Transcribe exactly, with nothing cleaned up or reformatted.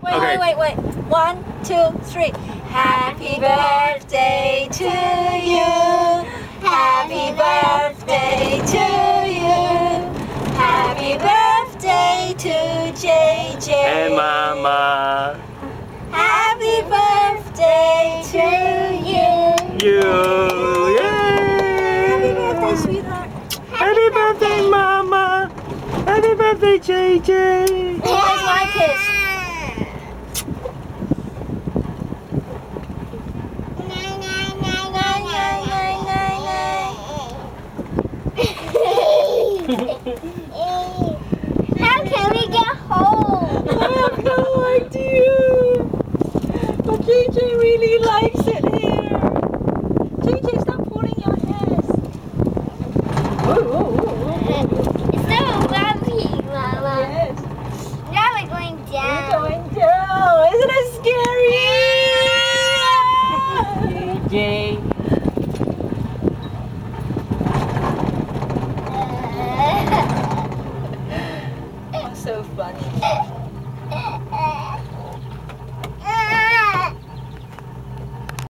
Wait, okay. wait, wait, wait. One, two, three. Happy birthday to you. Happy birthday to you. Happy birthday to J J and Mama. Happy birthday to you. You. Yay! Happy birthday, sweetheart. Happy birthday, Mama. Happy birthday, J J.